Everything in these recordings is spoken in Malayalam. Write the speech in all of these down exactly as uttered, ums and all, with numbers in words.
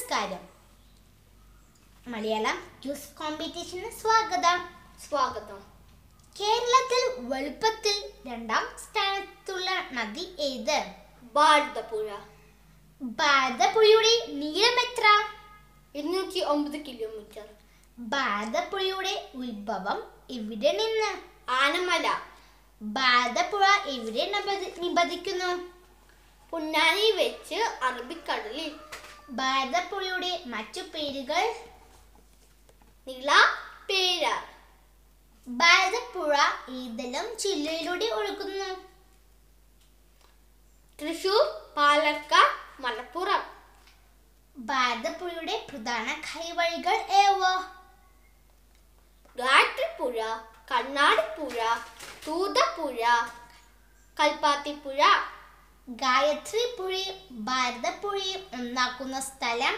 നമസ്കാരം. മലയാളം ക്യൂസ് കോമ്പറ്റീഷന് സ്വാഗതം. സ്വാഗതം. കേരളത്തിൽ വലുപ്പത്തിൽ രണ്ടാം സ്ഥാനത്തുള്ള നദി ഏത്? ഭാരതപ്പുഴ. ഭാരതപ്പുഴയുടെ നീളം എത്ര? ഇരുന്നൂറ്റി ഒമ്പത് കിലോമീറ്റർ. ഭാരതപ്പുഴയുടെ ഉത്ഭവം എവിടെ നിന്ന്? ആനമല. ഭാരതപ്പുഴ എവിടെ നിപതിക്കുന്നു? പൊന്നാനി വെച്ച് അറബിക്കടലിൽ. ഭാരതപ്പുഴയുടെ മറ്റു പേരുകൾ? നിള, പേരാർ. ഭാരതപ്പുഴ ഏതെല്ലാം ജില്ലയിലൂടെ ഒഴുകുന്നു? തൃശൂർ, പാലക്കാട്, മലപ്പുറം. ഭാരതപ്പുഴയുടെ പ്രധാന കൈവഴികൾ ഏവ? ഗായത്രിപ്പുഴ, കണ്ണാടിപ്പുഴ, തൂതപ്പുഴ, കൽപ്പാത്തിപ്പുഴ. ഗായത്രിപ്പുഴയും ഭാരതപ്പുഴയും ഒന്നാക്കുന്ന സ്ഥലം?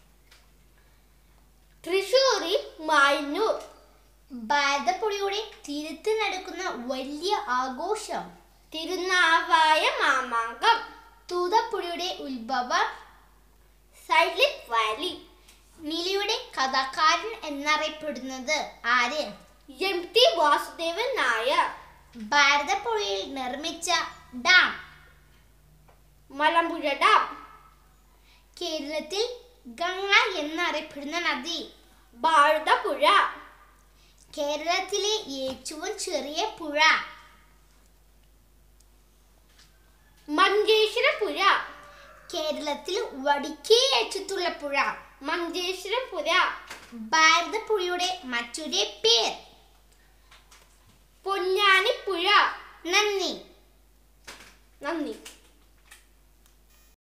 തൃശൂരിൽ മായന്നൂർ. ഭാരതപ്പുഴയുടെ തീരത്ത് നടക്കുന്ന വലിയ ആഘോഷം? തിരുനാവായ മാമാങ്കം. തൂതപ്പുഴയുടെ ഉത്ഭവം? Silent Valley. നിലയുടെ കഥാകാരൻ എന്നറിയപ്പെടുന്നത് ആര്? M T Vasudevan Nair. ഭാരതപ്പുഴയിൽ നിർമ്മിച്ച ഡാം? മലമ്പുഴ ഡാം. കേരളത്തിൽ ഗംഗ എന്നറിയപ്പെടുന്ന നദി? ഭാരതപ്പുഴ. കേരളത്തിലെ ഏറ്റവും ചെറിയ പുഴ? മഞ്ചേശ്വരപ്പുഴ. കേരളത്തിൽ വടക്കേ അറ്റത്തുള്ള പുഴ? മഞ്ചേശ്വരപ്പുഴ. ഭാരതപ്പുഴയുടെ മറ്റൊരു പേർ? പൊന്നാനിപ്പുഴ. നന്ദി. നന്ദി.